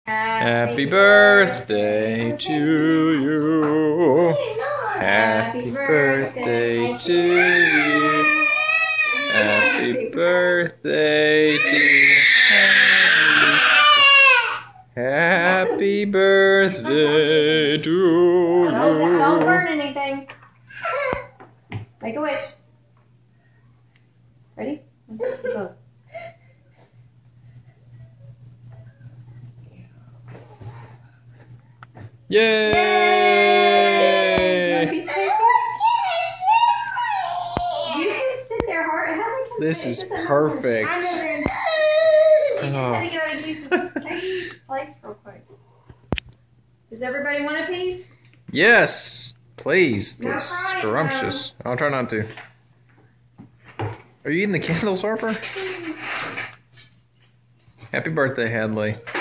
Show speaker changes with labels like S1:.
S1: Happy birthday to you. Happy birthday to you. Happy birthday to you. Happy birthday to you.
S2: Don't burn anything. Make a wish. Ready? 1, 2, 3, go.
S1: Yay!
S2: Yay! You can sit there, Heart.
S1: This is perfect.
S2: She just had to get out of Lisa's place real quick. Does everybody want a piece?
S1: Yes, please.
S2: No
S1: That's
S2: crying,
S1: scrumptious. I'll try not to. Are you eating the candles, Harper? Happy birthday, Hadleigh.